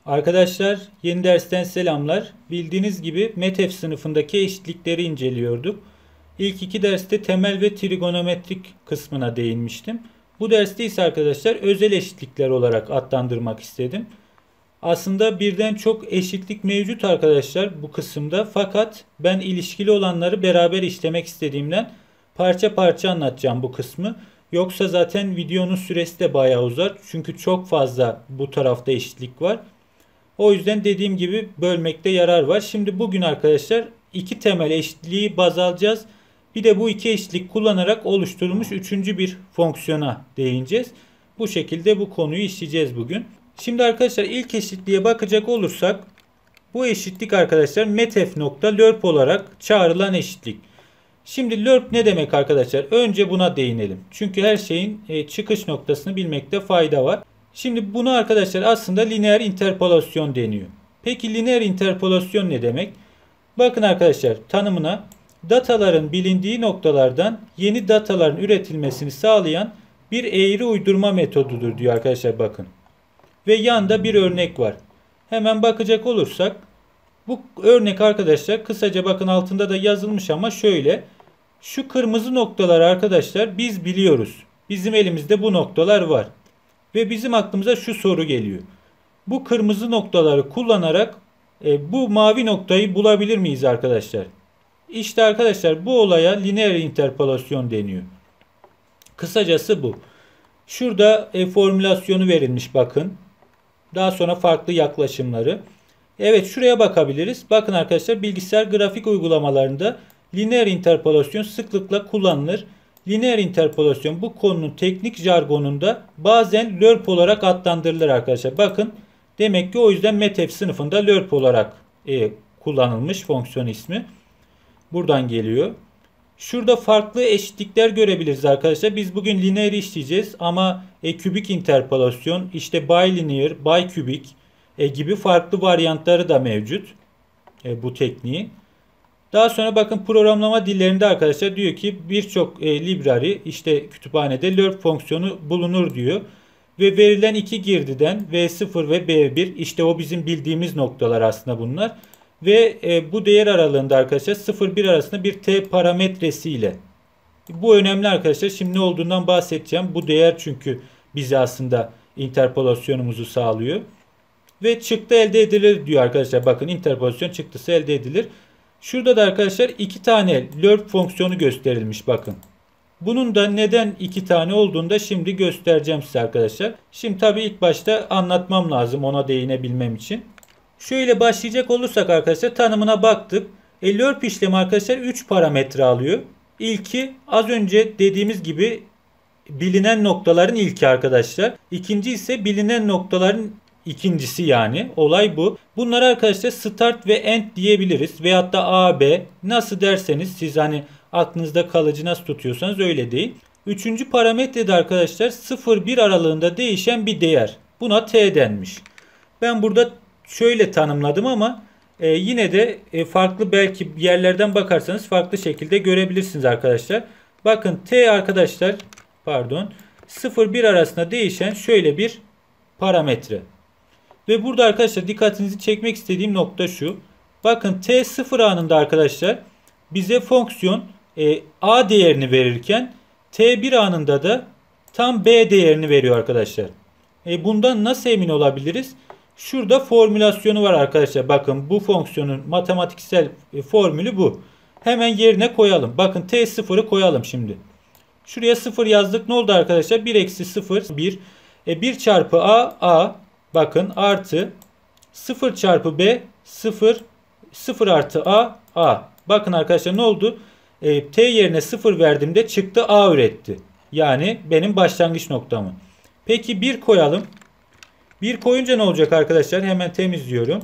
Arkadaşlar yeni dersten selamlar. Bildiğiniz gibi METEF sınıfındaki eşitlikleri inceliyorduk. İlk iki derste temel ve trigonometrik kısmına değinmiştim. Bu derste ise arkadaşlar özel eşitlikler olarak adlandırmak istedim. Aslında birden çok eşitlik mevcut arkadaşlar bu kısımda. Fakat ben ilişkili olanları beraber işlemek istediğimden parça parça anlatacağım bu kısmı. Yoksa zaten videonun süresi de bayağı uzar. Çünkü çok fazla bu tarafta eşitlik var. O yüzden dediğim gibi bölmekte yarar var. Şimdi bugün arkadaşlar iki temel eşitliği baz alacağız. Bir de bu iki eşitlik kullanarak oluşturulmuş üçüncü bir fonksiyona değineceğiz. Bu şekilde bu konuyu işleyeceğiz bugün. Şimdi arkadaşlar ilk eşitliğe bakacak olursak bu eşitlik arkadaşlar METEF.LÖRP olarak çağrılan eşitlik. Şimdi LÖRP ne demek arkadaşlar? Önce buna değinelim. Çünkü her şeyin çıkış noktasını bilmekte fayda var. Şimdi bunu arkadaşlar aslında lineer interpolasyon deniyor. Peki lineer interpolasyon ne demek? Bakın arkadaşlar tanımına dataların bilindiği noktalardan yeni dataların üretilmesini sağlayan bir eğri uydurma metodudur diyor arkadaşlar bakın. Ve yanda bir örnek var. Hemen bakacak olursak bu örnek arkadaşlar kısaca bakın altında da yazılmış ama şöyle. Şu kırmızı noktalar arkadaşlar biz biliyoruz. Bizim elimizde bu noktalar var. Ve bizim aklımıza şu soru geliyor. Bu kırmızı noktaları kullanarak bu mavi noktayı bulabilir miyiz arkadaşlar? İşte arkadaşlar bu olaya lineer interpolasyon deniyor. Kısacası bu. Şurada formülasyonu verilmiş bakın. Daha sonra farklı yaklaşımları. Evet şuraya bakabiliriz. Bakın arkadaşlar bilgisayar grafik uygulamalarında lineer interpolasyon sıklıkla kullanılır. Lineer interpolasyon bu konunun teknik jargonunda bazen LÖRP olarak adlandırılır arkadaşlar. Bakın demek ki o yüzden METEF sınıfında LÖRP olarak kullanılmış fonksiyon ismi. Buradan geliyor. Şurada farklı eşitlikler görebiliriz arkadaşlar. Biz bugün lineer işleyeceğiz ama kübik interpolasyon, işte bilinear, bikübik gibi farklı varyantları da mevcut bu tekniğin. Daha sonra bakın programlama dillerinde arkadaşlar diyor ki birçok library işte kütüphanede LÖRP fonksiyonu bulunur diyor. Ve verilen iki girdiden V0 ve V1 işte o bizim bildiğimiz noktalar aslında bunlar. Ve bu değer aralığında arkadaşlar 0-1 arasında bir t parametresiyle. Bu önemli arkadaşlar. Şimdi ne olduğundan bahsedeceğim. Bu değer çünkü bize aslında interpolasyonumuzu sağlıyor. Ve çıktı elde edilir diyor arkadaşlar. Bakın interpolasyon çıktısı elde edilir. Şurada da arkadaşlar iki tane LÖRP fonksiyonu gösterilmiş bakın. Bunun da neden iki tane olduğunu da şimdi göstereceğim size arkadaşlar. Şimdi tabii ilk başta anlatmam lazım ona değinebilmem için. Şöyle başlayacak olursak arkadaşlar tanımına baktık. LÖRP işlemi arkadaşlar 3 parametre alıyor. İlki az önce dediğimiz gibi bilinen noktaların ilki arkadaşlar. İkinci ise bilinen noktaların ikincisi yani. Olay bu. Bunları arkadaşlar start ve end diyebiliriz. Veyahut da A, B nasıl derseniz siz hani aklınızda kalıcı nasıl tutuyorsanız öyle değil. Üçüncü parametre de arkadaşlar 0-1 aralığında değişen bir değer. Buna T denmiş. Ben burada şöyle tanımladım ama yine de farklı belki yerlerden bakarsanız farklı şekilde görebilirsiniz arkadaşlar. Bakın T arkadaşlar pardon 0-1 arasında değişen şöyle bir parametre. Ve burada arkadaşlar dikkatinizi çekmek istediğim nokta şu. Bakın t 0 anında arkadaşlar bize fonksiyon a değerini verirken t1 anında da tam b değerini veriyor arkadaşlar. Bundan nasıl emin olabiliriz? Şurada formülasyonu var arkadaşlar. Bakın bu fonksiyonun matematiksel formülü bu. Hemen yerine koyalım. Bakın t0'ı koyalım şimdi. Şuraya 0 yazdık. Ne oldu arkadaşlar? 1 eksi 0 1. 1 çarpı a. Bakın artı 0 çarpı b 0 0 artı a. Bakın arkadaşlar ne oldu? T yerine 0 verdiğimde çıktı a üretti. Yani benim başlangıç noktamı. Peki 1 koyalım. 1 koyunca ne olacak arkadaşlar? Hemen temizliyorum.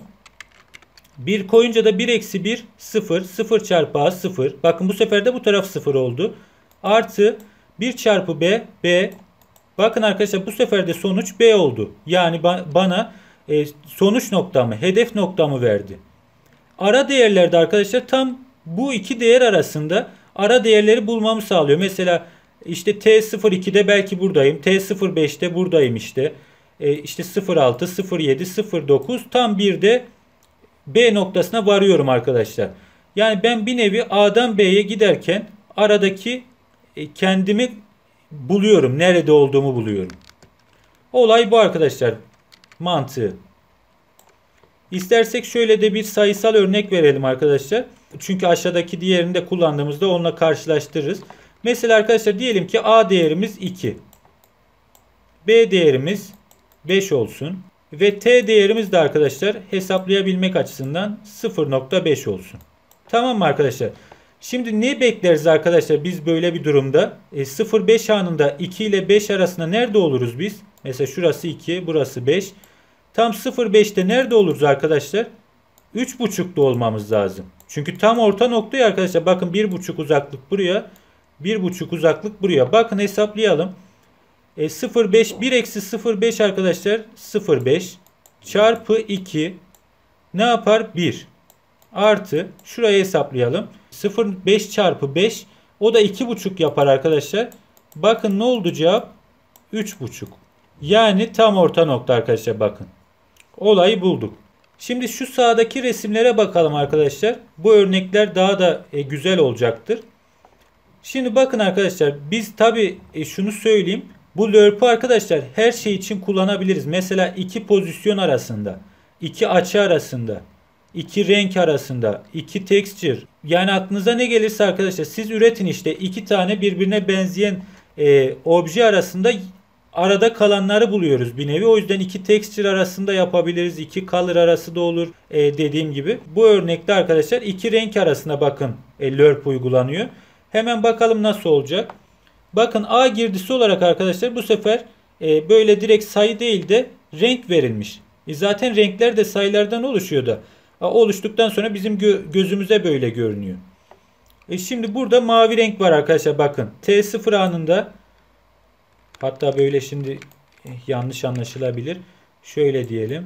1 koyunca da 1 eksi 1 0. 0 çarpı a 0. Bakın bu sefer de bu taraf 0 oldu. Artı 1 çarpı b. Bakın arkadaşlar bu sefer de sonuç B oldu. Yani bana sonuç noktamı, hedef noktamı verdi. Ara değerlerde arkadaşlar tam bu iki değer arasında ara değerleri bulmamı sağlıyor. Mesela işte T02'de belki buradayım. T05'te buradayım işte. işte 0.6, 0.7, 0.9 tam bir de B noktasına varıyorum arkadaşlar. Yani ben bir nevi A'dan B'ye giderken aradaki kendimi buluyorum. Nerede olduğumu buluyorum. Olay bu arkadaşlar. Mantığı. İstersek şöyle de bir sayısal örnek verelim arkadaşlar. Çünkü aşağıdaki diğerini de kullandığımızda onunla karşılaştırırız. Mesela arkadaşlar diyelim ki A değerimiz 2. B değerimiz 5 olsun. Ve T değerimiz de arkadaşlar hesaplayabilmek açısından 0.5 olsun. Tamam mı arkadaşlar? Şimdi ne bekleriz arkadaşlar biz böyle bir durumda? 0-5 anında 2 ile 5 arasında nerede oluruz biz? Mesela şurası 2, burası 5. Tam 0.5'te nerede oluruz arkadaşlar? 3.5'da olmamız lazım. Çünkü tam orta noktaya arkadaşlar bakın 1.5 uzaklık buraya, 1.5 uzaklık buraya. Bakın hesaplayalım. 0.5 1 eksi 0.5 arkadaşlar 0.5 çarpı 2 ne yapar? 1 artı şurayı hesaplayalım. 0.5 çarpı 5 o da 2.5 yapar arkadaşlar. Bakın ne oldu cevap? 3.5. Yani tam orta nokta arkadaşlar bakın. Olayı bulduk. Şimdi şu sağdaki resimlere bakalım arkadaşlar. Bu örnekler daha da güzel olacaktır. Şimdi bakın arkadaşlar biz tabi şunu söyleyeyim. Bu LURP'ü arkadaşlar her şey için kullanabiliriz. Mesela iki pozisyon arasında, iki açı arasında, iki renk arasında, iki texture. Yani aklınıza ne gelirse arkadaşlar siz üretin işte iki tane birbirine benzeyen obje arasında arada kalanları buluyoruz bir nevi. O yüzden iki texture arasında yapabiliriz. İki color arası da olur dediğim gibi. Bu örnekte arkadaşlar iki renk arasında bakın LURP uygulanıyor. Hemen bakalım nasıl olacak. Bakın A girdisi olarak arkadaşlar bu sefer böyle direkt sayı değil de renk verilmiş. Zaten renkler de sayılardan oluşuyordu. Oluştuktan sonra bizim gözümüze böyle görünüyor. Şimdi burada mavi renk var arkadaşlar bakın. T0 anında hatta böyle şimdi yanlış anlaşılabilir. Şöyle diyelim.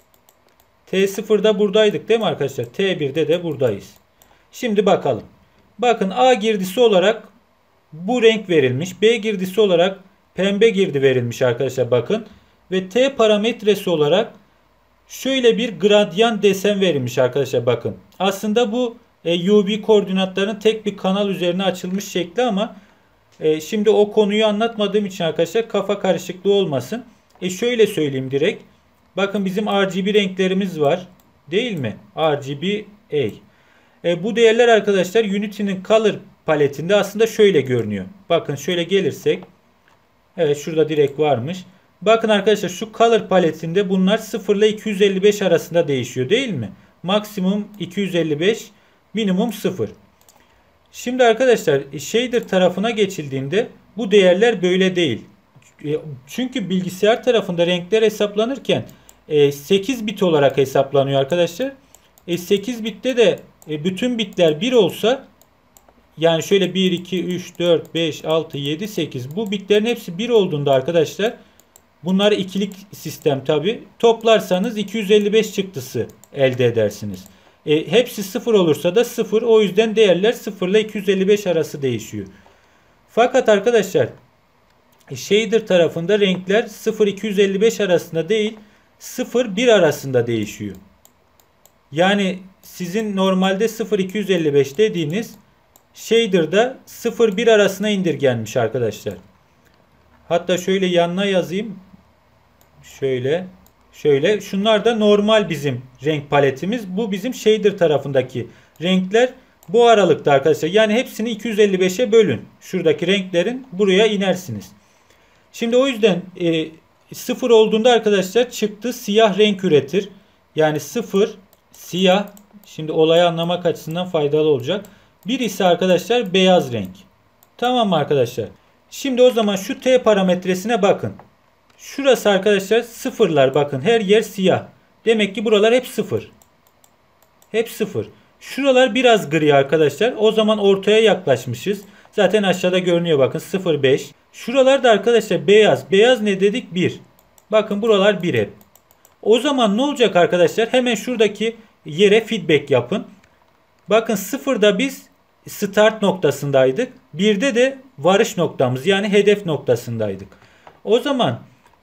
T0'da buradaydık değil mi arkadaşlar? T1'de de buradayız. Şimdi bakalım. Bakın A girdisi olarak bu renk verilmiş. B girdisi olarak pembe girdi verilmiş arkadaşlar bakın. Ve T parametresi olarak şöyle bir gradyan desen verilmiş arkadaşlar bakın. Aslında bu UV koordinatların tek bir kanal üzerine açılmış şekli ama şimdi o konuyu anlatmadığım için arkadaşlar kafa karışıklığı olmasın. Şöyle söyleyeyim direkt. Bakın bizim RGB renklerimiz var. Değil mi? RGBA. Bu değerler arkadaşlar Unity'nin Color paletinde aslında şöyle görünüyor. Bakın şöyle gelirsek. Evet şurada direkt varmış. Bakın arkadaşlar şu Color paletinde bunlar 0 ile 255 arasında değişiyor değil mi? Maksimum 255, minimum 0. Şimdi arkadaşlar shader tarafına geçildiğinde bu değerler böyle değil. Çünkü bilgisayar tarafında renkler hesaplanırken 8 bit olarak hesaplanıyor arkadaşlar. 8 bitte de bütün bitler 1 olsa yani şöyle 1, 2, 3, 4, 5, 6, 7, 8 bu bitlerin hepsi 1 olduğunda arkadaşlar bunlar ikilik sistem tabi toplarsanız 255 çıktısı elde edersiniz. Hepsi 0 olursa da 0 o yüzden değerler 0 ile 255 arası değişiyor. Fakat arkadaşlar shader tarafında renkler 0-255 arasında değil 0-1 arasında değişiyor. Yani sizin normalde 0-255 dediğiniz shader'da 0-1 arasına indirgenmiş arkadaşlar. Hatta şöyle yanına yazayım. Şöyle. Şunlar da normal bizim renk paletimiz. Bu bizim shader tarafındaki renkler bu aralıkta arkadaşlar. Yani hepsini 255'e bölün. Şuradaki renklerin buraya inersiniz. Şimdi o yüzden 0 olduğunda arkadaşlar çıktı siyah renk üretir. Yani 0 siyah. Şimdi olayı anlamak açısından faydalı olacak. 1 ise arkadaşlar beyaz renk. Tamam mı arkadaşlar? Şimdi o zaman şu T parametresine bakın. Şurası arkadaşlar sıfırlar bakın her yer siyah. Demek ki buralar hep 0. Hep 0. Şuralar biraz gri arkadaşlar. O zaman ortaya yaklaşmışız. Zaten aşağıda görünüyor bakın 0,5. Şuralar da arkadaşlar beyaz. Beyaz ne dedik? 1. Bakın buralar 1 hep. O zaman ne olacak arkadaşlar? Hemen şuradaki yere feedback yapın. Bakın 0'da biz start noktasındaydık. 1'de de varış noktamız yani hedef noktasındaydık. O zaman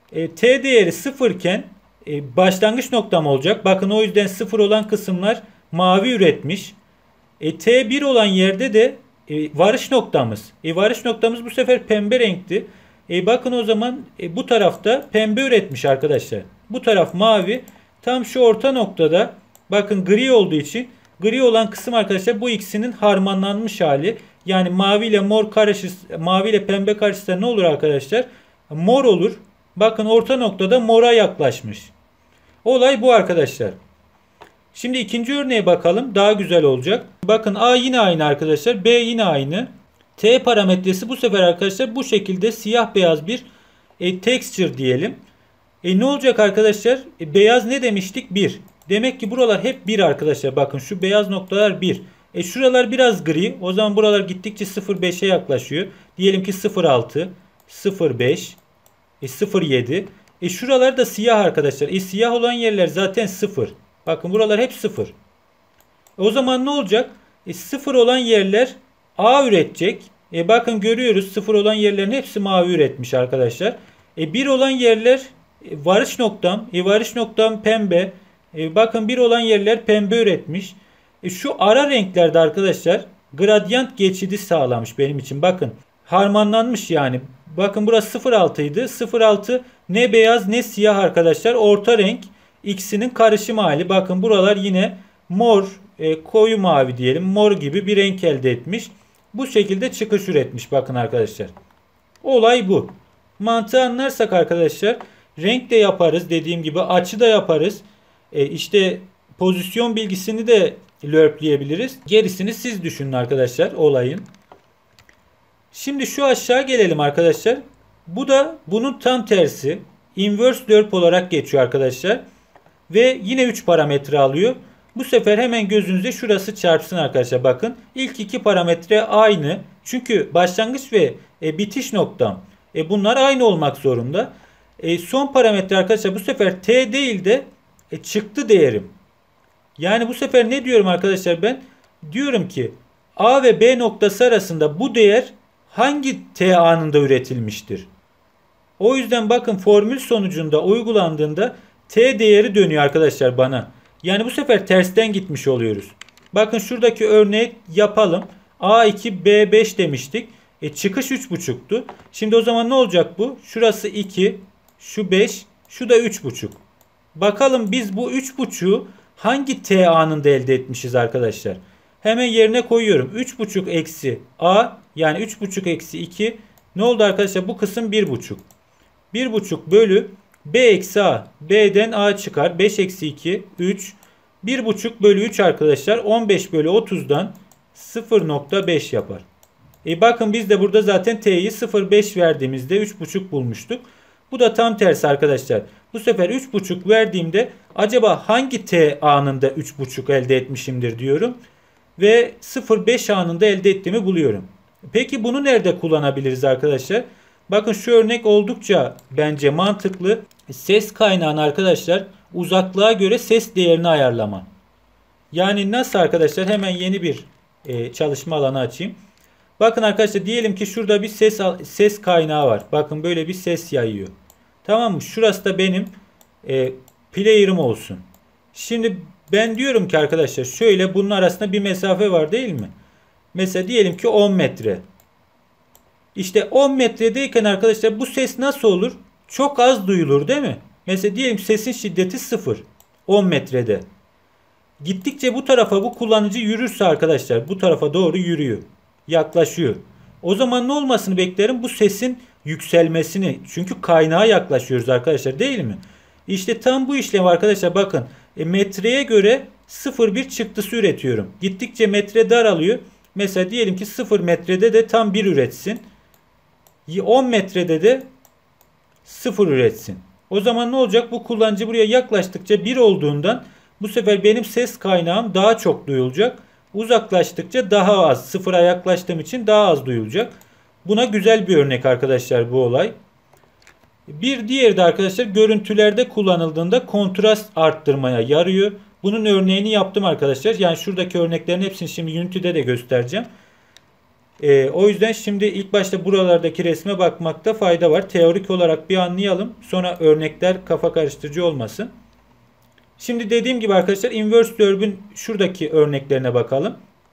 T değeri 0 iken başlangıç noktam olacak. Bakın o yüzden 0 olan kısımlar mavi üretmiş. T1 olan yerde de varış noktamız. Varış noktamız bu sefer pembe renkti. Bakın o zaman bu tarafta pembe üretmiş arkadaşlar. Bu taraf mavi. Tam şu orta noktada bakın gri olduğu için gri olan kısım arkadaşlar bu ikisinin harmanlanmış hali. Yani mavi ile mor karışırsa, mavi ile pembe karışırsa ne olur arkadaşlar? Mor olur. Bakın orta noktada mora yaklaşmış. Olay bu arkadaşlar. Şimdi ikinci örneğe bakalım. Daha güzel olacak. Bakın A yine aynı arkadaşlar. B yine aynı. T parametresi bu sefer arkadaşlar bu şekilde siyah beyaz bir texture diyelim. Ne olacak arkadaşlar? Beyaz ne demiştik? 1. Demek ki buralar hep 1 arkadaşlar. Bakın şu beyaz noktalar 1. Şuralar biraz gri. O zaman buralar gittikçe 0.5'e yaklaşıyor. Diyelim ki 0.6, 0.5, 0.7. Şuralar da siyah arkadaşlar. Siyah olan yerler zaten 0. Bakın buralar hep 0. O zaman ne olacak? 0 olan yerler A üretecek. Bakın görüyoruz 0 olan yerlerin hepsi mavi üretmiş arkadaşlar. 1 olan yerler varış noktam. Varış noktam pembe. Bakın 1 olan yerler pembe üretmiş. Şu ara renklerde arkadaşlar gradiyant geçidi sağlamış benim için. Bakın harmanlanmış yani. Bakın burası 0.6 idi. 0.6 ne beyaz ne siyah arkadaşlar. Orta renk. İkisinin karışım hali. Bakın buralar yine mor, koyu mavi diyelim. Mor gibi bir renk elde etmiş. Bu şekilde çıkış üretmiş. Bakın arkadaşlar. Olay bu. Mantığı anlarsak arkadaşlar renk de yaparız. Dediğim gibi açı da yaparız. İşte pozisyon bilgisini de lörpleyebiliriz. Gerisini siz düşünün arkadaşlar olayın. Şimdi şu aşağı gelelim arkadaşlar. Bu da bunun tam tersi. Inverse lörp olarak geçiyor arkadaşlar. Ve yine 3 parametre alıyor. Bu sefer hemen gözünüze şurası çarpsın arkadaşlar. Bakın ilk iki parametre aynı. Çünkü başlangıç ve bitiş noktam. Bunlar aynı olmak zorunda. Son parametre arkadaşlar bu sefer T değil de çıktı değerim. Yani bu sefer ne diyorum arkadaşlar ben? Diyorum ki A ve B noktası arasında bu değer hangi T anında üretilmiştir? O yüzden bakın formül sonucunda uygulandığında T değeri dönüyor arkadaşlar bana. Yani bu sefer tersten gitmiş oluyoruz. Bakın şuradaki örneği yapalım. A2 B5 demiştik. Çıkış 3.5'tu. Şimdi o zaman ne olacak bu? Şurası 2, şu 5, şu da 3.5. Bakalım biz bu 3.5'u hangi T anında elde etmişiz arkadaşlar? Hemen yerine koyuyorum. 3.5 eksi A yani 3.5 eksi 2 ne oldu arkadaşlar? Bu kısım 1.5. 1.5 bölü B eksi A. B'den A çıkar. 5 eksi 2 3. 1.5 bölü 3 arkadaşlar 15 bölü 30'dan 0.5 yapar. Bakın biz de burada zaten T'yi 0.5 verdiğimizde 3.5 bulmuştuk. Bu da tam tersi arkadaşlar. Bu sefer 3.5 verdiğimde acaba hangi T anında 3.5 elde etmişimdir diyorum. Ve 0.5 anında elde ettiğimi buluyorum. Peki bunu nerede kullanabiliriz arkadaşlar? Bakın şu örnek oldukça bence mantıklı. Ses kaynağını arkadaşlar uzaklığa göre ses değerini ayarlama. Yani nasıl arkadaşlar? Hemen yeni bir çalışma alanı açayım. Bakın arkadaşlar diyelim ki şurada bir ses kaynağı var. Bakın böyle bir ses yayıyor. Tamam mı? Şurası da benim player'ım olsun. Şimdi ben diyorum ki arkadaşlar şöyle bunun arasında bir mesafe var değil mi? Mesela diyelim ki 10 metre. İşte 10 metredeyken arkadaşlar bu ses nasıl olur? Çok az duyulur değil mi? Mesela diyelim sesin şiddeti 0. 10 metrede. Gittikçe bu tarafa bu kullanıcı yürürse arkadaşlar bu tarafa doğru yürüyor. Yaklaşıyor. O zaman ne olmasını beklerim? Bu sesin yükselmesini. Çünkü kaynağa yaklaşıyoruz arkadaşlar değil mi? İşte tam bu işlem arkadaşlar bakın. Metreye göre 0,1 çıktısı üretiyorum. Gittikçe metre daralıyor. Mesela diyelim ki 0 metrede de tam 1 üretsin. 10 metrede de 0 üretsin. O zaman ne olacak? Bu kullanıcı buraya yaklaştıkça 1 olduğundan bu sefer benim ses kaynağım daha çok duyulacak. Uzaklaştıkça daha az. Sıfıra yaklaştığım için daha az duyulacak. Buna güzel bir örnek arkadaşlar bu olay. Bir diğeri de arkadaşlar görüntülerde kullanıldığında kontrast arttırmaya yarıyor. Bunun örneğini yaptım arkadaşlar. Yani şuradaki örneklerin hepsini şimdi Unity'de de göstereceğim. O yüzden şimdi ilk başta buralardaki resme bakmakta fayda var. Teorik olarak bir anlayalım. Sonra örnekler kafa karıştırıcı olmasın. Şimdi dediğim gibi arkadaşlar inverse lörbün şuradaki örneklerine bakalım.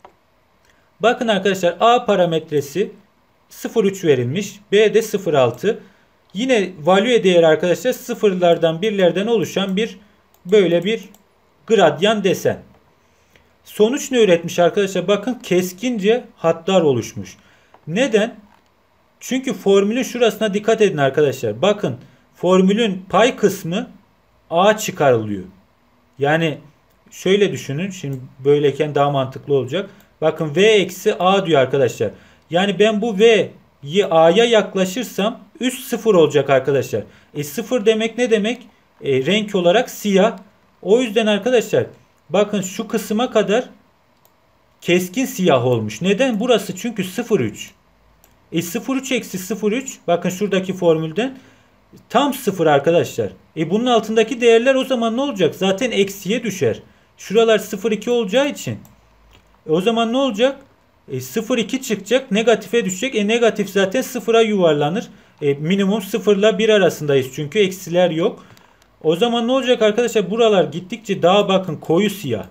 Bakın arkadaşlar A parametresi 0,3 verilmiş. B de 0,6. Yine value değeri arkadaşlar sıfırlardan birlerden oluşan bir böyle bir gradyan desen. Sonuç ne üretmiş arkadaşlar? Bakın keskince hatlar oluşmuş. Neden? Çünkü formülün şurasına dikkat edin arkadaşlar. Bakın formülün pay kısmı A çıkarılıyor. Yani şöyle düşünün. Şimdi böyleyken daha mantıklı olacak. Bakın V eksi A diyor arkadaşlar. Yani ben bu V'yi A'ya yaklaşırsam üst sıfır olacak arkadaşlar. Sıfır demek ne demek? Renk olarak siyah. O yüzden arkadaşlar bakın şu kısma kadar keskin siyah olmuş. Neden? Burası çünkü 0,3. 0,3 eksi 0,3 bakın şuradaki formülden tam 0 arkadaşlar. Bunun altındaki değerler o zaman ne olacak? Zaten eksiye düşer. Şuralar 0,2 olacağı için. O zaman ne olacak? 0,2 çıkacak. Negatife düşecek. Negatif zaten sıfıra yuvarlanır. Minimum 0 ile 1 arasındayız. Çünkü eksiler yok. O zaman ne olacak arkadaşlar? Buralar gittikçe daha bakın koyu siyah.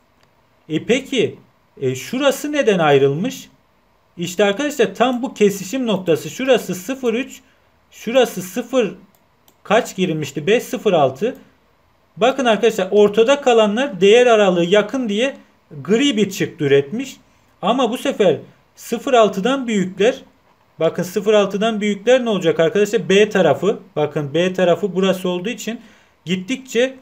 Peki şurası neden ayrılmış? İşte arkadaşlar tam bu kesişim noktası. Şurası 0,3. Şurası 0 kaç girilmişti? 5, 0,6. Bakın arkadaşlar ortada kalanlar değer aralığı yakın diye gri bir çıktı üretmiş. Ama bu sefer 0,6'dan büyükler. Bakın 0,6'dan büyükler ne olacak arkadaşlar? B tarafı. Bakın B tarafı burası olduğu için gittikçe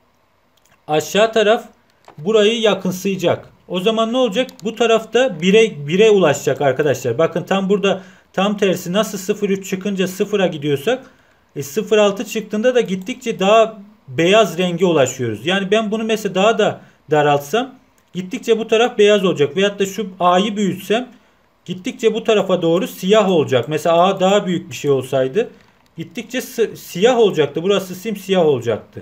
aşağı taraf burayı yakınsayacak. O zaman ne olacak? Bu tarafta 1'e ulaşacak arkadaşlar. Bakın tam burada tam tersi nasıl 0,3 çıkınca 0'a gidiyorsak 0,6 çıktığında da gittikçe daha beyaz renge ulaşıyoruz. Yani ben bunu mesela daha da daraltsam gittikçe bu taraf beyaz olacak. Veyahut da şu A'yı büyütsem gittikçe bu tarafa doğru siyah olacak. Mesela A daha büyük bir şey olsaydı gittikçe siyah olacaktı. Burası simsiyah olacaktı.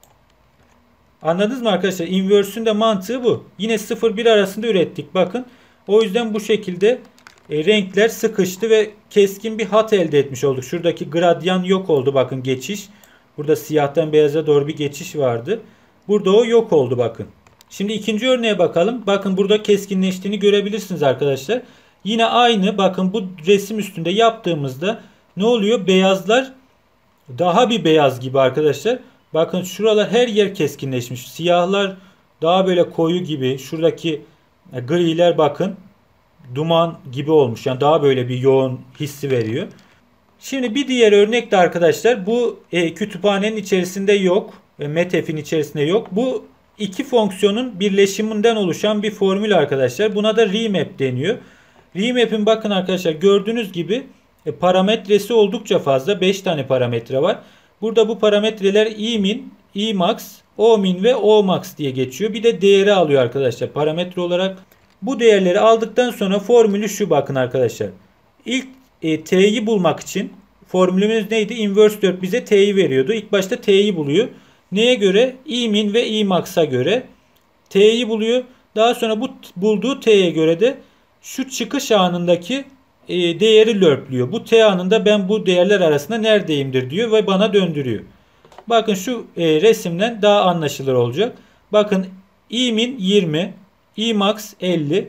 Anladınız mı arkadaşlar? Inverse'ün de mantığı bu. Yine 0-1 arasında ürettik. Bakın. O yüzden bu şekilde renkler sıkıştı ve keskin bir hat elde etmiş olduk. Şuradaki gradyan yok oldu. Bakın geçiş. Burada siyahtan beyaza doğru bir geçiş vardı. Burada o yok oldu bakın. Şimdi ikinci örneğe bakalım. Bakın burada keskinleştiğini görebilirsiniz arkadaşlar. Yine aynı bakın bu resim üstünde yaptığımızda ne oluyor? Beyazlar daha bir beyaz gibi arkadaşlar. Bakın şuralar her yer keskinleşmiş. Siyahlar daha böyle koyu gibi. Şuradaki griler bakın duman gibi olmuş. Yani daha böyle bir yoğun hissi veriyor. Şimdi bir diğer örnek de arkadaşlar bu kütüphanenin içerisinde yok. METEF'in içerisinde yok. Bu iki fonksiyonun birleşiminden oluşan bir formül arkadaşlar. Buna da remap deniyor. Remap'in bakın arkadaşlar gördüğünüz gibi parametresi oldukça fazla. 5 tane parametre var. Burada bu parametreler Emin, Emax, Omin ve Omax diye geçiyor. Bir de değeri alıyor arkadaşlar parametre olarak. Bu değerleri aldıktan sonra formülü şu bakın arkadaşlar. İlk T'yi bulmak için formülümüz neydi? Inverse 4 bize T'yi veriyordu. İlk başta T'yi buluyor. Neye göre? Emin ve Emax'a göre T'yi buluyor. Daha sonra bu bulduğu T'ye göre de şu çıkış anındaki değeri lörplüyor. Bu T anında ben bu değerler arasında neredeyimdir diyor ve bana döndürüyor. Bakın şu resimden daha anlaşılır olacak. Bakın Emin 20, Emax 50.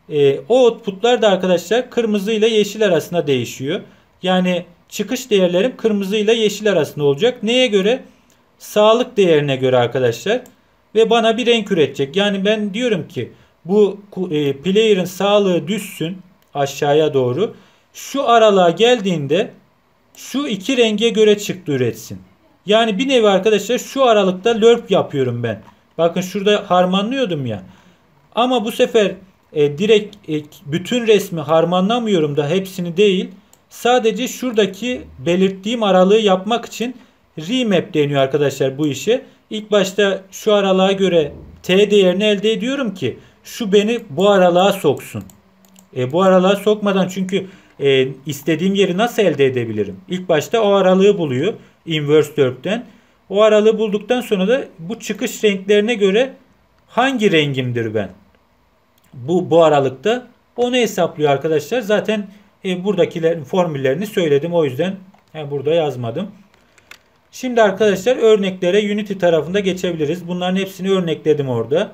O outputlar da arkadaşlar kırmızı ile yeşil arasında değişiyor. Yani çıkış değerlerim kırmızı ile yeşil arasında olacak. Neye göre? Sağlık değerine göre arkadaşlar. Ve bana bir renk üretecek. Yani ben diyorum ki bu player'ın sağlığı düşsün aşağıya doğru. Şu aralığa geldiğinde şu iki renge göre çıktı üretsin. Yani bir nevi arkadaşlar şu aralıkta lerp yapıyorum ben. Bakın şurada harmanlıyordum ya. Ama bu sefer direkt bütün resmi harmanlamıyorum da hepsini değil. Sadece şuradaki belirttiğim aralığı yapmak için remap deniyor arkadaşlar bu işe. İlk başta şu aralığa göre T değerini elde ediyorum ki şu beni bu aralığa soksun. Bu aralığa sokmadan çünkü istediğim yeri nasıl elde edebilirim? İlk başta o aralığı buluyor inverse 4'ten. O aralığı bulduktan sonra da bu çıkış renklerine göre hangi rengimdir ben? Bu aralıkta Onu hesaplıyor arkadaşlar. Zaten buradakilerin formüllerini söyledim. O yüzden burada yazmadım. Şimdi arkadaşlar örneklere Unity tarafında geçebiliriz. Bunların hepsini örnekledim orada.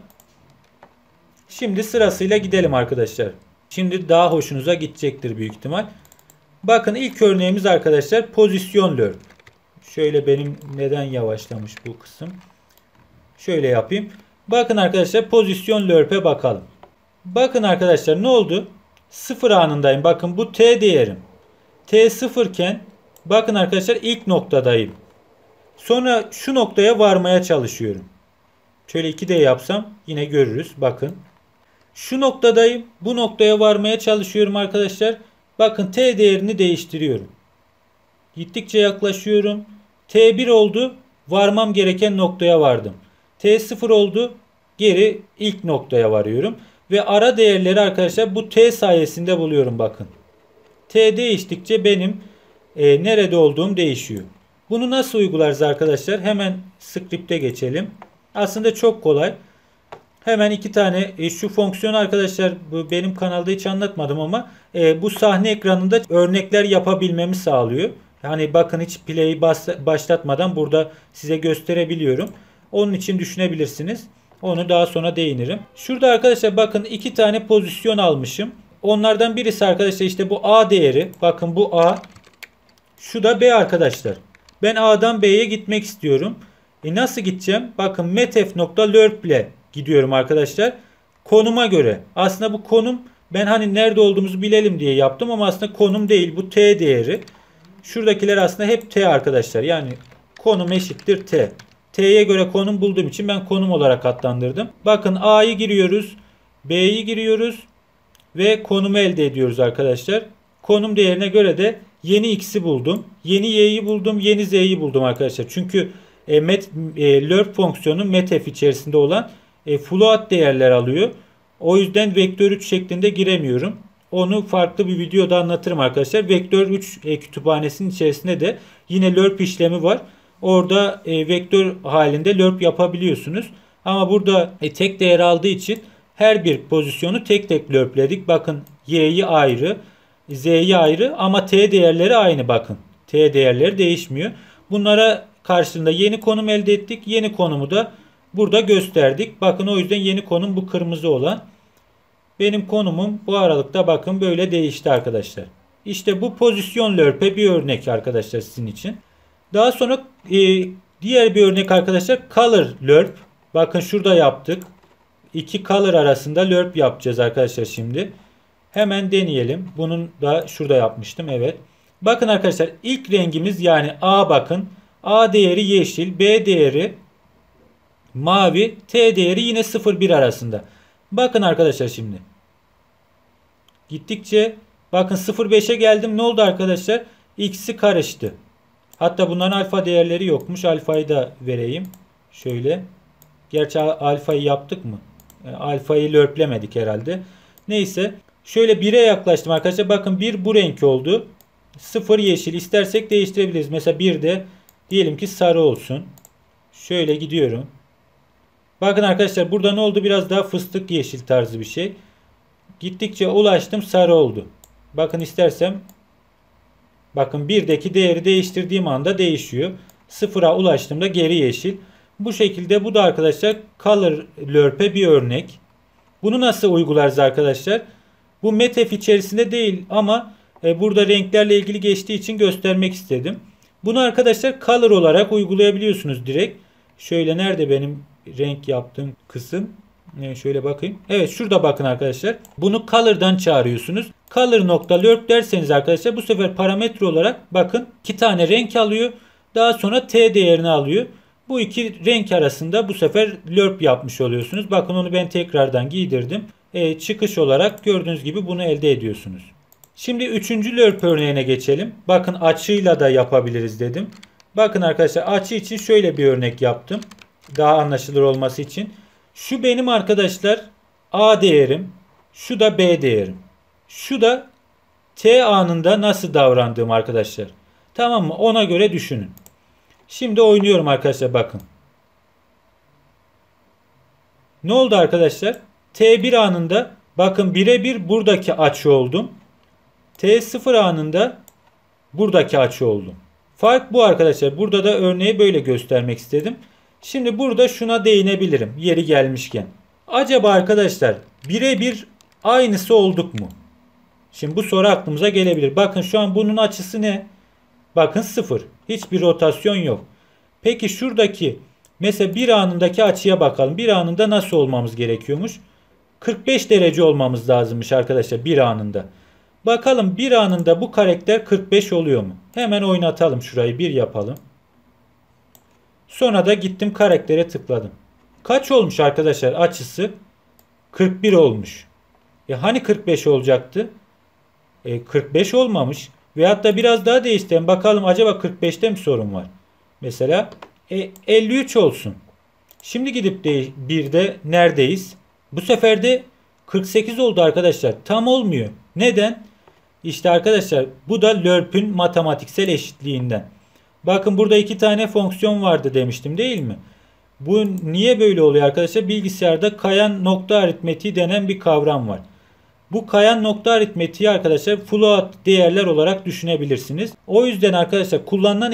Şimdi sırasıyla gidelim arkadaşlar. Şimdi daha hoşunuza gidecektir büyük ihtimal. Bakın ilk örneğimiz arkadaşlar pozisyon lerp. Şöyle benim neden yavaşlamış bu kısım. Şöyle yapayım. Bakın arkadaşlar pozisyon lerp'e bakalım. Bakın arkadaşlar ne oldu? 0 anındayım. Bakın bu t değerim. T 0 iken bakın arkadaşlar ilk noktadayım. Sonra şu noktaya varmaya çalışıyorum. Şöyle 2D yapsam yine görürüz. Bakın. Şu noktadayım. Bu noktaya varmaya çalışıyorum arkadaşlar. Bakın t değerini değiştiriyorum. Gittikçe yaklaşıyorum. T1 oldu. Varmam gereken noktaya vardım. T0 oldu. Geri ilk noktaya varıyorum. Ve ara değerleri arkadaşlar bu T sayesinde buluyorum bakın. T değiştikçe benim nerede olduğum değişiyor. Bunu nasıl uygularız arkadaşlar? Hemen script'e geçelim. Aslında çok kolay. Hemen iki tane şu fonksiyonu arkadaşlar benim kanalda hiç anlatmadım ama bu sahne ekranında örnekler yapabilmemi sağlıyor. Yani bakın hiç play'i başlatmadan burada size gösterebiliyorum. Onun için düşünebilirsiniz. Onu daha sonra değinirim. Şurada arkadaşlar bakın iki tane pozisyon almışım. Onlardan birisi arkadaşlar işte bu A değeri. Bakın bu A. Şu da B arkadaşlar. Ben A'dan B'ye gitmek istiyorum. Nasıl gideceğim? Bakın metf.lerp ile gidiyorum arkadaşlar. Konuma göre. Aslında bu konum ben hani nerede olduğumuzu bilelim diye yaptım ama aslında konum değil. Bu T değeri. Şuradakiler aslında hep T arkadaşlar. Yani konum eşittir T. T'ye göre konum bulduğum için ben konum olarak adlandırdım. Bakın A'yı giriyoruz. B'yi giriyoruz. Ve konumu elde ediyoruz arkadaşlar. Konum değerine göre de yeni X'i buldum. Yeni Y'yi buldum. Yeni Z'yi buldum arkadaşlar. Çünkü lerp fonksiyonu metf içerisinde olan float değerler alıyor. O yüzden vektör 3 şeklinde giremiyorum. Onu farklı bir videoda anlatırım arkadaşlar. Vektör 3 kütüphanesinin içerisinde de yine lerp işlemi var. Orada vektör halinde lerp yapabiliyorsunuz. Ama burada tek değer aldığı için her bir pozisyonu tek tek lerpledik. Bakın y'yi ayrı, z'yi ayrı ama t değerleri aynı bakın. T değerleri değişmiyor. Bunlara karşılığında yeni konum elde ettik. Yeni konumu da burada gösterdik. Bakın o yüzden yeni konum bu kırmızı olan. Benim konumum bu aralıkta bakın böyle değişti arkadaşlar. İşte bu pozisyon lerp'e bir örnek arkadaşlar sizin için. Daha sonra diğer bir örnek arkadaşlar color lerp. Bakın şurada yaptık. İki color arasında lerp yapacağız arkadaşlar şimdi. Hemen deneyelim. Bunun da şurada yapmıştım. Evet. Bakın arkadaşlar ilk rengimiz yani A bakın. A değeri yeşil. B değeri mavi. T değeri yine 0-1 arasında. Bakın arkadaşlar şimdi. Gittikçe bakın 0-5'e geldim. Ne oldu arkadaşlar? X'i karıştı. Hatta bunların alfa değerleri yokmuş. Alfayı da vereyim. Şöyle. Gerçi alfayı yaptık mı? Alfayı lörplemedik herhalde. Neyse. Şöyle 1'e yaklaştım arkadaşlar. Bakın 1 bu renk oldu. 0 yeşil. İstersek değiştirebiliriz. Mesela 1 de diyelim ki sarı olsun. Şöyle gidiyorum. Bakın arkadaşlar burada ne oldu? Biraz daha fıstık yeşil tarzı bir şey. Gittikçe ulaştım sarı oldu. Bakın istersem bakın 1'deki değeri değiştirdiğim anda değişiyor. 0'a ulaştığımda geri yeşil. Bu şekilde bu da arkadaşlar color lerp'e bir örnek. Bunu nasıl uygularız arkadaşlar? Bu metf içerisinde değil ama burada renklerle ilgili geçtiği için göstermek istedim. Bunu arkadaşlar color olarak uygulayabiliyorsunuz direkt. Şöyle nerede benim renk yaptığım kısım? Şöyle bakayım. Evet şurada bakın arkadaşlar. Bunu color'dan çağırıyorsunuz. Color.lerp derseniz arkadaşlar bu sefer parametre olarak bakın 2 tane renk alıyor. Daha sonra t değerini alıyor. Bu iki renk arasında bu sefer lerp yapmış oluyorsunuz. Bakın onu ben tekrardan giydirdim. Çıkış olarak gördüğünüz gibi bunu elde ediyorsunuz. Şimdi 3. lerp örneğine geçelim. Bakın açıyla da yapabiliriz dedim. Bakın arkadaşlar açı için şöyle bir örnek yaptım. Daha anlaşılır olması için. Şu benim arkadaşlar A değerim. Şu da B değerim. Şu da T anında nasıl davrandığım arkadaşlar. Tamam mı? Ona göre düşünün. Şimdi oynuyorum arkadaşlar bakın. Ne oldu arkadaşlar? T1 anında Bakın birebir buradaki açı oldum. T0 anında buradaki açı oldum. Fark bu arkadaşlar. Burada da örneği böyle göstermek istedim. Şimdi burada şuna değinebilirim yeri gelmişken. Acaba arkadaşlar birebir aynısı olduk mu? Şimdi bu soru aklımıza gelebilir. Bakın şu an bunun açısı ne? Bakın 0. Hiçbir rotasyon yok. Peki şuradaki mesela bir anındaki açıya bakalım. Bir anında nasıl olmamız gerekiyormuş? 45 derece olmamız lazımmış arkadaşlar bir anında. Bakalım bir anında bu karakter 45 oluyor mu? Hemen oynatalım şurayı bir yapalım. Sonra da gittim karaktere tıkladım. Kaç olmuş arkadaşlar açısı? 41 olmuş. Hani 45 olacaktı? 45 olmamış. Veyahut da biraz daha değiştirelim. Bakalım acaba 45'te mi sorun var? Mesela 53 olsun. Şimdi gidip de bir de neredeyiz? Bu sefer de 48 oldu arkadaşlar. Tam olmuyor. Neden? İşte arkadaşlar bu da LÖRP'ün matematiksel eşitliğinden. Bakın burada iki tane fonksiyon vardı demiştim değil mi? Bu niye böyle oluyor arkadaşlar? Bilgisayarda kayan nokta aritmetiği denen bir kavram var. Bu kayan nokta aritmetiği arkadaşlar float değerler olarak düşünebilirsiniz. O yüzden arkadaşlar kullanılan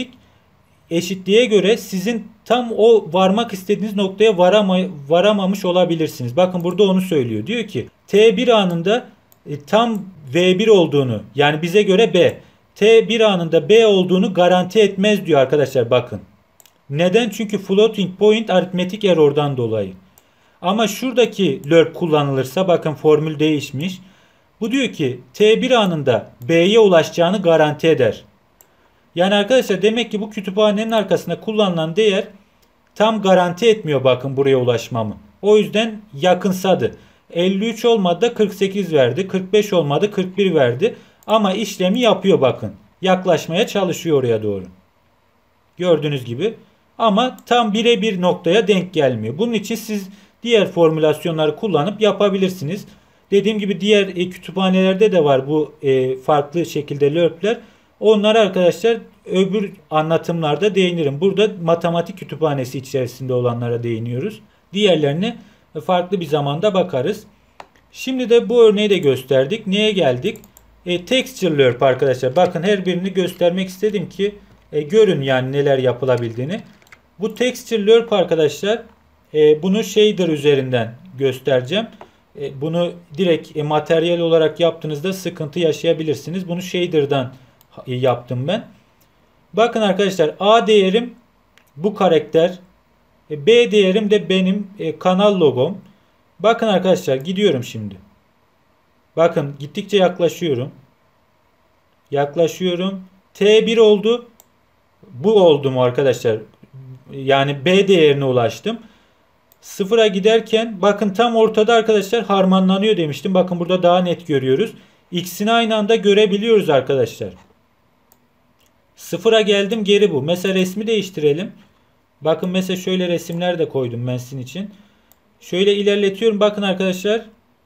eşitliğe göre sizin tam o varmak istediğiniz noktaya varamamış olabilirsiniz. Bakın burada onu söylüyor. Diyor ki T1 anında tam V1 olduğunu yani bize göre B. T1 anında B olduğunu garanti etmez diyor arkadaşlar bakın. Neden? Çünkü floating point aritmetik error'dan dolayı. Ama şuradaki LÖRP kullanılırsa bakın formül değişmiş. Bu diyor ki T1 anında B'ye ulaşacağını garanti eder. Yani arkadaşlar demek ki bu kütüphanenin arkasında kullanılan değer tam garanti etmiyor bakın buraya ulaşmamı. O yüzden yakınsadı. 53 olmadı da 48 verdi. 45 olmadı 41 verdi. Ama işlemi yapıyor bakın. Yaklaşmaya çalışıyor oraya doğru. Gördüğünüz gibi. Ama tam birebir noktaya denk gelmiyor. Bunun için siz diğer formülasyonları kullanıp yapabilirsiniz. Dediğim gibi diğer kütüphanelerde de var bu farklı şekilde LÖRP'ler. Onlara arkadaşlar öbür anlatımlarda değinirim. Burada matematik kütüphanesi içerisinde olanlara değiniyoruz. Diğerlerine farklı bir zamanda bakarız. Şimdi de bu örneği de gösterdik. Neye geldik? Texture LÖRP arkadaşlar. Bakın her birini göstermek istedim ki görün yani neler yapılabildiğini. Bu Texture LÖRP arkadaşlar bunu shader üzerinden göstereceğim. Bunu direkt materyal olarak yaptığınızda sıkıntı yaşayabilirsiniz. Bunu shader'dan yaptım ben. Bakın arkadaşlar A değerim bu karakter. B değerim de benim kanal logom. Bakın arkadaşlar gidiyorum şimdi. Bakın gittikçe yaklaşıyorum. Yaklaşıyorum. T1 oldu. Bu oldu mu arkadaşlar? Yani B değerine ulaştım. Sıfıra giderken bakın tam ortada arkadaşlar harmanlanıyor demiştim. Bakın burada daha net görüyoruz. İkisini aynı anda görebiliyoruz arkadaşlar. Sıfıra geldim geri bu. Mesela resmi değiştirelim. Bakın mesela şöyle resimler de koydum ben sizin için. Şöyle ilerletiyorum. Bakın arkadaşlar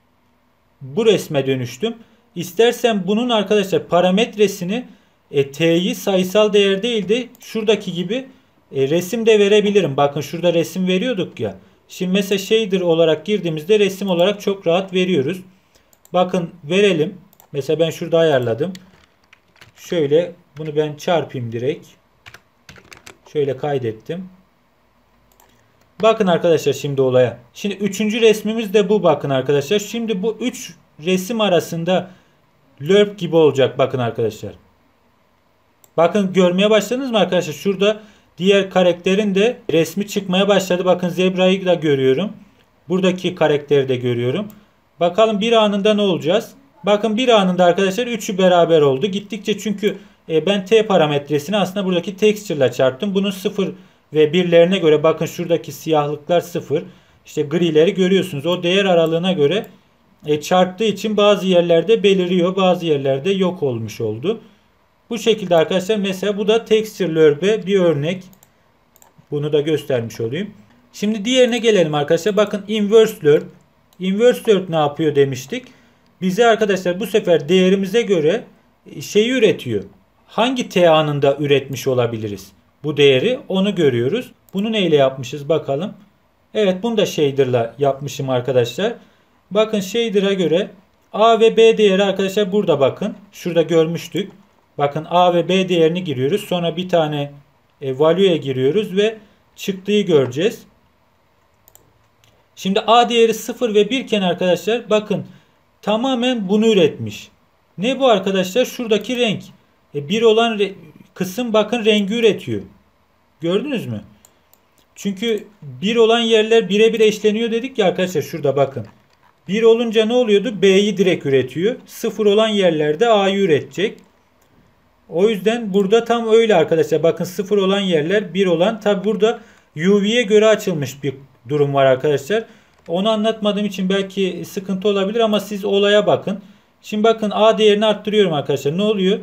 bu resme dönüştüm. İstersen bunun arkadaşlar parametresini t'yi sayısal değer değil de şuradaki gibi resim de verebilirim. Bakın şurada resim veriyorduk ya. Şimdi mesela shader olarak girdiğimizde resim olarak çok rahat veriyoruz. Bakın verelim. Mesela ben şurada ayarladım. Şöyle bunu ben çarpayım direkt. Şöyle kaydettim. Bakın arkadaşlar şimdi olaya. Şimdi üçüncü resmimiz de bu bakın arkadaşlar. Şimdi bu üç resim arasında LÖRP gibi olacak bakın arkadaşlar. Bakın görmeye başladınız mı arkadaşlar? Şurada diğer karakterin de resmi çıkmaya başladı. Bakın zebrayı da görüyorum. Buradaki karakteri de görüyorum. Bakalım bir anında ne olacağız? Bakın bir anında arkadaşlar üçü beraber oldu. Gittikçe çünkü ben T parametresini aslında buradaki texture ile çarptım. Bunun 0 ve 1'lerine göre bakın şuradaki siyahlıklar 0. İşte grileri görüyorsunuz. O değer aralığına göre çarptığı için bazı yerlerde beliriyor. Bazı yerlerde yok olmuş oldu. Bu şekilde arkadaşlar mesela bu da Texture LÖRP'e bir örnek. Bunu da göstermiş olayım. Şimdi diğerine gelelim arkadaşlar. Bakın Inverse LÖRP. Inverse LÖRP ne yapıyor demiştik. Bize arkadaşlar bu sefer değerimize göre şeyi üretiyor. Hangi t anında üretmiş olabiliriz? Bu değeri onu görüyoruz. Bunu neyle yapmışız bakalım. Evet bunu da shader'la yapmışım arkadaşlar. Bakın shader'a göre A ve B değeri arkadaşlar burada bakın. Şurada görmüştük. Bakın A ve B değerini giriyoruz. Sonra bir tane value'ye giriyoruz ve çıktığı göreceğiz. Şimdi A değeri 0 ve 1 iken arkadaşlar bakın tamamen bunu üretmiş. Ne bu arkadaşlar? Şuradaki renk. 1 olan kısım bakın rengi üretiyor. Gördünüz mü? Çünkü 1 olan yerler birebir eşleniyor dedik ya arkadaşlar, şurada bakın. 1 olunca ne oluyordu? B'yi direkt üretiyor. 0 olan yerlerde A'yı üretecek. O yüzden burada tam öyle arkadaşlar. Bakın 0 olan yerler 1 olan. Tabi burada UV'ye göre açılmış bir durum var arkadaşlar. Onu anlatmadığım için belki sıkıntı olabilir ama siz olaya bakın. Şimdi bakın A değerini arttırıyorum arkadaşlar. Ne oluyor?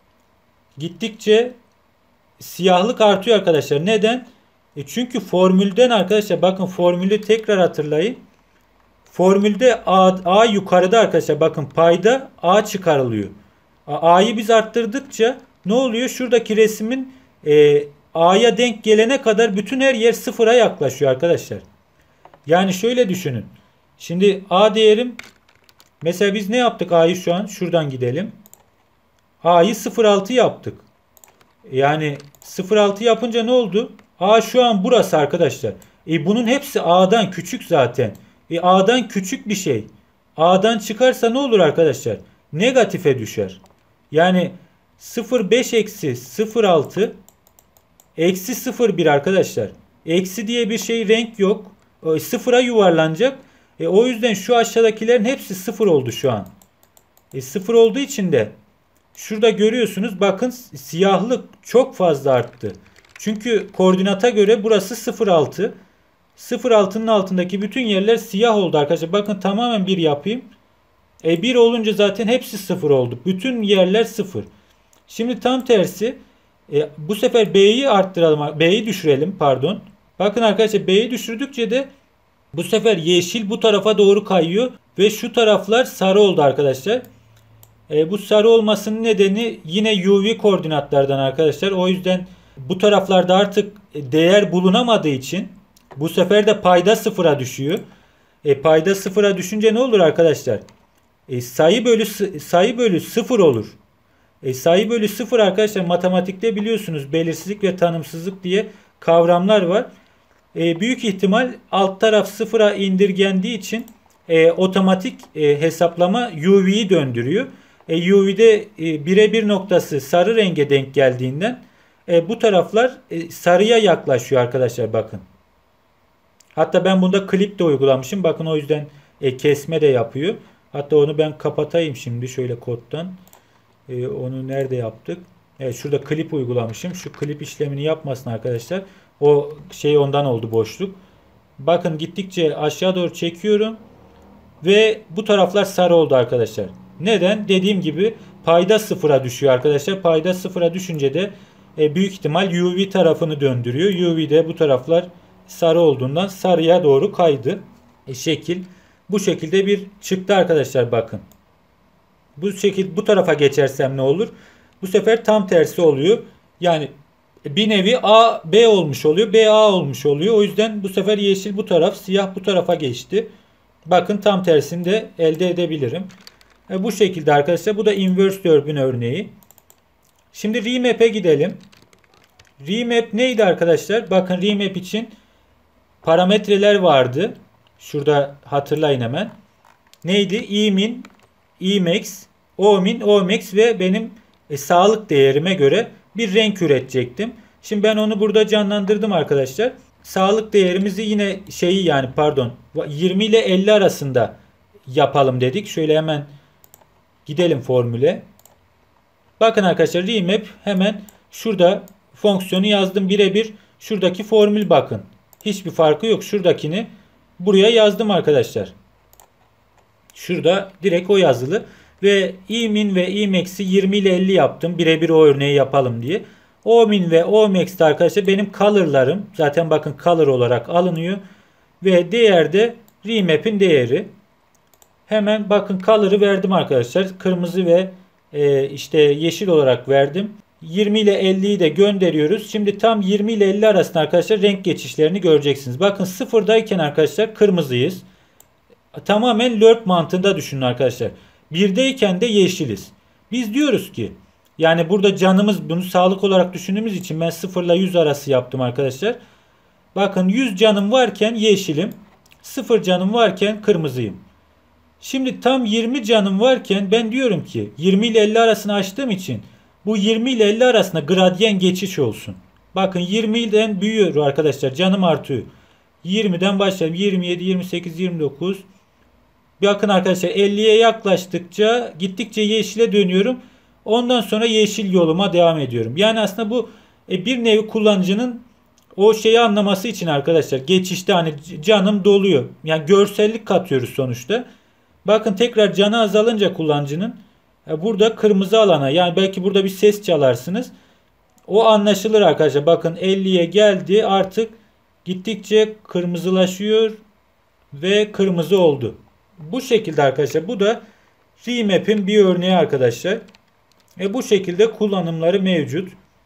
Gittikçe siyahlık artıyor arkadaşlar. Neden? Çünkü formülden arkadaşlar bakın, formülü tekrar hatırlayın. Formülde A yukarıda arkadaşlar, bakın payda A çıkarılıyor. A'yı biz arttırdıkça ne oluyor? Şuradaki resmin A'ya denk gelene kadar bütün her yer sıfıra yaklaşıyor arkadaşlar. Yani şöyle düşünün. Şimdi A değerim, mesela biz ne yaptık A'yı şu an? Şuradan gidelim. A'yı 0.6 yaptık. Yani 0.6 yapınca ne oldu? A şu an burası arkadaşlar. Bunun hepsi A'dan küçük zaten. A'dan küçük bir şey. A'dan çıkarsa ne olur arkadaşlar? Negatife düşer. Yani 0.5 eksi 0.6 eksi 0.1 arkadaşlar. Eksi diye bir şey, renk yok. Sıfıra yuvarlanacak. O yüzden şu aşağıdakilerin hepsi 0 oldu şu an. 0 olduğu için de şurada görüyorsunuz bakın siyahlık çok fazla arttı. Çünkü koordinata göre burası 0.6. 0.6'nın altındaki bütün yerler siyah oldu arkadaşlar. Bakın tamamen bir yapayım. 1 olunca zaten hepsi 0 oldu. Bütün yerler 0. Şimdi tam tersi. Bu sefer B'yi arttıralım. B'yi düşürelim pardon. Bakın arkadaşlar B'yi düşürdükçe de bu sefer yeşil bu tarafa doğru kayıyor. Ve şu taraflar sarı oldu arkadaşlar. Bu sarı olmasının nedeni yine UV koordinatlardan arkadaşlar. O yüzden bu taraflarda artık değer bulunamadığı için bu sefer de payda sıfıra düşüyor. Payda sıfıra düşünce ne olur arkadaşlar? Sayı bölü sıfır olur. Sayı bölü sıfır arkadaşlar matematikte biliyorsunuz belirsizlik ve tanımsızlık diye kavramlar var. Büyük ihtimal alt taraf sıfıra indirgendiği için otomatik hesaplama UV'yi döndürüyor. UV'de birebir noktası sarı renge denk geldiğinden bu taraflar sarıya yaklaşıyor arkadaşlar bakın. Hatta ben bunda klip de uygulamışım. Bakın o yüzden kesme de yapıyor. Hatta onu ben kapatayım şimdi şöyle koddan. Onu nerede yaptık? Evet, şurada klip uygulamışım. Şu klip işlemini yapmasın arkadaşlar. O şey ondan oldu, boşluk. Bakın gittikçe aşağı doğru çekiyorum. Ve bu taraflar sarı oldu arkadaşlar. Neden? Dediğim gibi payda sıfıra düşüyor arkadaşlar. Payda sıfıra düşünce de büyük ihtimal UV tarafını döndürüyor. UV'de bu taraflar sarı olduğundan sarıya doğru kaydı. Şekil bu şekilde bir çıktı arkadaşlar bakın. Bu şekil bu tarafa geçersem ne olur? Bu sefer tam tersi oluyor. Yani bir nevi A B olmuş oluyor. B A olmuş oluyor. O yüzden bu sefer yeşil bu taraf, siyah bu tarafa geçti. Bakın tam tersini de elde edebilirim. Bu şekilde arkadaşlar. Bu da inverse dürbün örneği. Şimdi remap'e gidelim. Remap neydi arkadaşlar? Bakın remap için parametreler vardı. Şurada hatırlayın hemen. Neydi? Emin, Emax, Omin, Omax ve benim sağlık değerime göre bir renk üretecektim. Şimdi ben onu burada canlandırdım arkadaşlar. Sağlık değerimizi yine yani 20 ile 50 arasında yapalım dedik. Şöyle hemen gidelim formüle. Bakın arkadaşlar remap hemen şurada fonksiyonu yazdım birebir. Şuradaki formül bakın. Hiçbir farkı yok. Şuradakini buraya yazdım arkadaşlar. Şurada direkt o yazılı. Ve Emin ve Emax'i 20 ile 50 yaptım. Birebir o örneği yapalım diye. Omin ve Omax'te arkadaşlar benim color'larım. Zaten bakın color olarak alınıyor. Ve değer de remap'in değeri. Hemen bakın color'ı verdim arkadaşlar. Kırmızı ve işte yeşil olarak verdim. 20 ile 50'yi de gönderiyoruz. Şimdi tam 20 ile 50 arasında arkadaşlar renk geçişlerini göreceksiniz. Bakın sıfırdayken arkadaşlar kırmızıyız. Tamamen LERP mantığında düşünün arkadaşlar. Birdeyken de yeşiliz. Biz diyoruz ki yani burada canımız, bunu sağlık olarak düşündüğümüz için ben 0 ile 100 arası yaptım arkadaşlar. Bakın 100 canım varken yeşilim. 0 canım varken kırmızıyım. Şimdi tam 20 canım varken ben diyorum ki 20 ile 50 arasını açtığım için bu 20 ile 50 arasında gradyen geçiş olsun. Bakın 20'den büyüyor arkadaşlar. Canım artıyor. 20'den başlayalım. 27, 28, 29. Bakın arkadaşlar 50'ye yaklaştıkça gittikçe yeşile dönüyorum. Ondan sonra yeşil yoluma devam ediyorum. Yani aslında bu bir nevi kullanıcının o şeyi anlaması için arkadaşlar geçişte hani canım doluyor. Yani görsellik katıyoruz sonuçta. Bakın tekrar canı azalınca kullanıcının burada kırmızı alana, yani belki burada bir ses çalarsınız. O anlaşılır arkadaşlar. Bakın 50'ye geldi, artık gittikçe kırmızılaşıyor ve kırmızı oldu. Bu şekilde arkadaşlar. Bu da Remap'in bir örneği arkadaşlar. Bu şekilde kullanımları mevcut.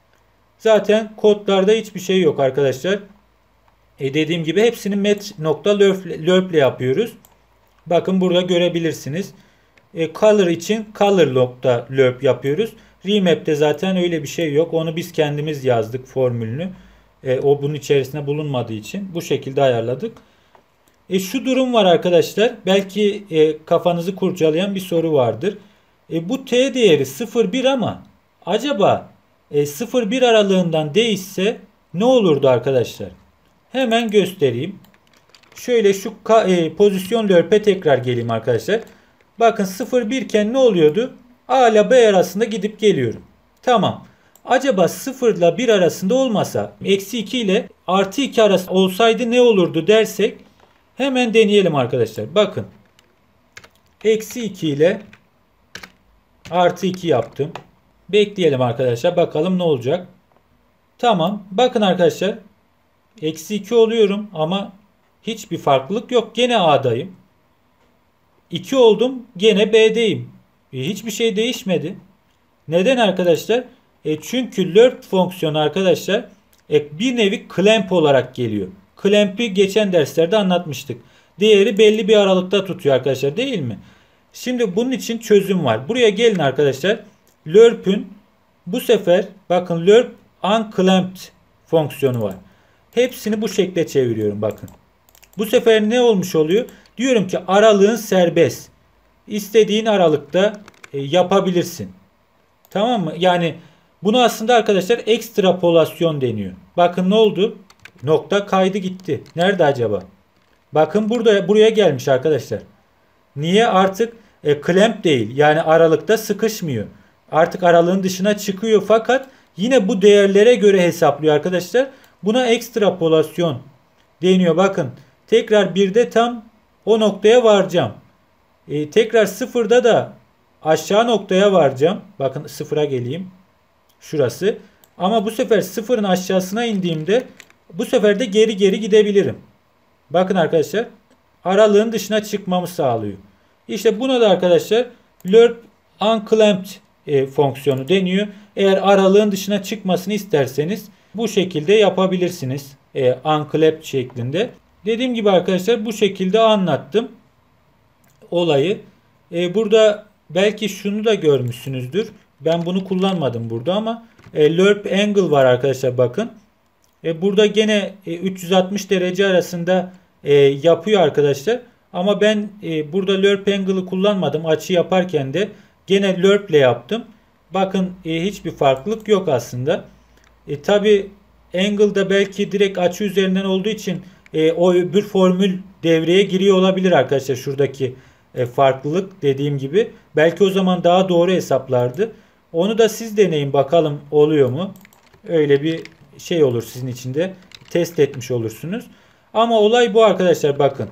Zaten kodlarda hiçbir şey yok arkadaşlar. Dediğim gibi hepsini met.lerp ile yapıyoruz. Bakın burada görebilirsiniz. Color için color.lerp yapıyoruz. Remap'te zaten öyle bir şey yok. Onu biz kendimiz yazdık formülünü. O bunun içerisinde bulunmadığı için bu şekilde ayarladık. Şu durum var arkadaşlar. Belki kafanızı kurcalayan bir soru vardır. Bu t değeri 0,1 ama acaba 0,1 aralığından değişse ne olurdu arkadaşlar? Hemen göstereyim. Şöyle şu pozisyon lerp'e tekrar geleyim arkadaşlar. Bakın 0,1 iken ne oluyordu? A ile B arasında gidip geliyorum. Tamam. Acaba 0 ile 1 arasında olmasa, eksi 2 ile artı 2 arası olsaydı ne olurdu dersek hemen deneyelim arkadaşlar. Bakın. Eksi 2 ile artı 2 yaptım. Bekleyelim arkadaşlar. Bakalım ne olacak. Tamam. Bakın arkadaşlar. Eksi 2 oluyorum ama hiçbir farklılık yok. Gene A'dayım. 2 oldum. Gene B'deyim. Hiçbir şey değişmedi. Neden arkadaşlar? Çünkü lerp fonksiyonu arkadaşlar bir nevi clamp olarak geliyor. Clamp'i geçen derslerde anlatmıştık. Değeri belli bir aralıkta tutuyor arkadaşlar, değil mi? Şimdi bunun için çözüm var. Buraya gelin arkadaşlar. Lerp'ün bu sefer bakın lerp unclamped fonksiyonu var. Hepsini bu şekle çeviriyorum bakın. Bu sefer ne olmuş oluyor? Diyorum ki aralığın serbest. İstediğin aralıkta yapabilirsin. Tamam mı? Yani bunu aslında arkadaşlar ekstrapolasyon deniyor. Bakın ne oldu? Nokta kaydı gitti. Nerede acaba? Bakın buraya gelmiş arkadaşlar. Niye? Artık clamp değil. Yani aralıkta sıkışmıyor. Artık aralığın dışına çıkıyor fakat yine bu değerlere göre hesaplıyor arkadaşlar. Buna ekstrapolasyon deniyor. Bakın tekrar 1'de tam o noktaya varacağım. Tekrar 0'da da aşağı noktaya varacağım. Bakın 0'a geleyim. Şurası. Ama bu sefer 0'ın aşağısına indiğimde bu sefer de geri geri gidebilirim. Bakın arkadaşlar aralığın dışına çıkmamı sağlıyor. İşte buna da arkadaşlar lerp unclamped fonksiyonu deniyor. Eğer aralığın dışına çıkmasını isterseniz bu şekilde yapabilirsiniz. Unclamped şeklinde. Dediğim gibi arkadaşlar bu şekilde anlattım olayı. Burada belki şunu da görmüşsünüzdür. Ben bunu kullanmadım burada ama lerp angle var arkadaşlar bakın. Burada gene 360 derece arasında yapıyor arkadaşlar. Ama ben burada lerp angle'ı kullanmadım. Açı yaparken de gene lerp ile yaptım. Bakın hiçbir farklılık yok aslında. Tabi angle'da belki direkt açı üzerinden olduğu için o öbür formül devreye giriyor olabilir arkadaşlar. Şuradaki farklılık dediğim gibi. Belki o zaman daha doğru hesaplardı. Onu da siz deneyin bakalım oluyor mu? Öyle bir şey olur sizin için de. Test etmiş olursunuz. Ama olay bu arkadaşlar bakın.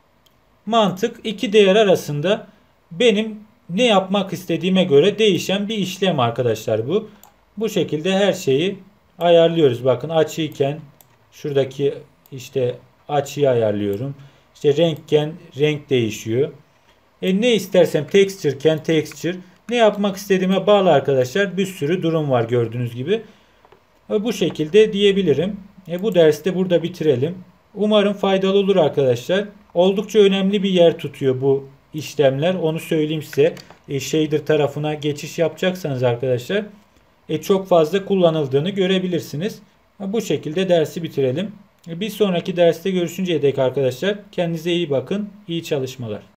Mantık iki değer arasında benim ne yapmak istediğime göre değişen bir işlem arkadaşlar bu. Bu şekilde her şeyi ayarlıyoruz. Bakın açıyken şuradaki işte açıyı ayarlıyorum. İşte renkken renk değişiyor. Ne istersem texture'ken texture. Ne yapmak istediğime bağlı arkadaşlar. Bir sürü durum var gördüğünüz gibi. Bu şekilde diyebilirim. Bu dersi de burada bitirelim. Umarım faydalı olur arkadaşlar. Oldukça önemli bir yer tutuyor bu işlemler. Onu söyleyeyim size. Shader tarafına geçiş yapacaksanız arkadaşlar çok fazla kullanıldığını görebilirsiniz. Bu şekilde dersi bitirelim. Bir sonraki derste görüşünceye dek arkadaşlar kendinize iyi bakın. İyi çalışmalar.